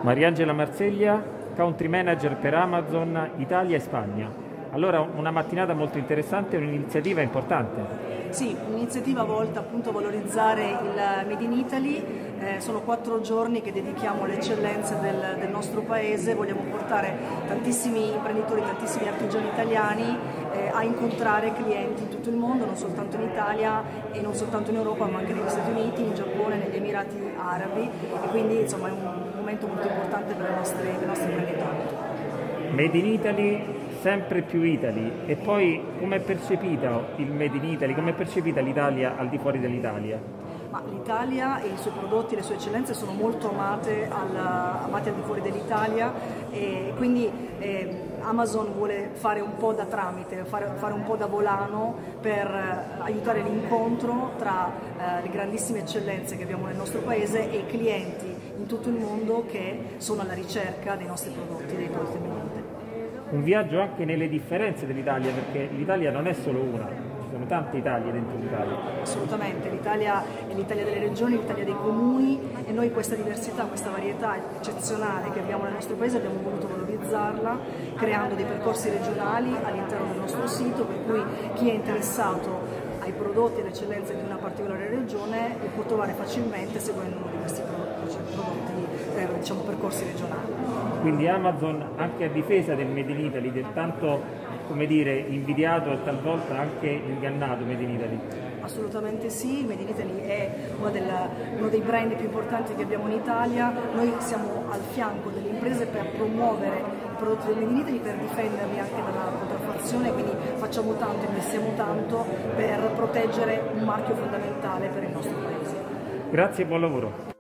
Mariangela Marseglia, Country Manager per Amazon Italia e Spagna. Allora, una mattinata molto interessante, un'iniziativa importante. Sì, un'iniziativa volta appunto a valorizzare il Made in Italy. Sono 4 giorni che dedichiamo alle eccellenze del nostro paese. Vogliamo portare tantissimi imprenditori, tantissimi artigiani italiani a incontrare clienti in tutto il mondo, non soltanto in Italia e non soltanto in Europa, ma anche negli Stati Uniti, in Giappone, negli Emirati Arabi, e quindi insomma è un momento molto importante per i nostri imprenditori. Made in Italy, sempre più Italy. E poi come è percepita il Made in Italy, come è percepita l'Italia al di fuori dell'Italia? Ma l'Italia e i suoi prodotti e le sue eccellenze sono molto amate al di fuori dell'Italia, e quindi Amazon vuole fare un po' da tramite, fare un po' da volano per aiutare l'incontro tra le grandissime eccellenze che abbiamo nel nostro paese e i clienti in tutto il mondo che sono alla ricerca dei nostri prodotti, dei prodotti Made in Italy. Un viaggio anche nelle differenze dell'Italia, perché l'Italia non è solo una, ci sono tante Italie dentro l'Italia. Assolutamente, l'Italia è l'Italia delle regioni, l'Italia dei comuni, e noi questa diversità, questa varietà eccezionale che abbiamo nel nostro paese abbiamo voluto valorizzarla creando dei percorsi regionali all'interno del nostro sito, per cui chi è interessato ai prodotti e alle eccellenze di una particolare regione li può trovare facilmente seguendo uno di questi percorsi regionali. Quindi Amazon anche a difesa del Made in Italy, del tanto, come dire, invidiato e talvolta anche ingannato Made in Italy. Assolutamente sì, il Made in Italy è uno dei brand più importanti che abbiamo in Italia. Noi siamo al fianco delle imprese per promuovere i prodotti del Made in Italy, per difenderli anche dalla contraffazione, quindi facciamo tanto, investiamo tanto per proteggere un marchio fondamentale per il nostro paese. Grazie e buon lavoro.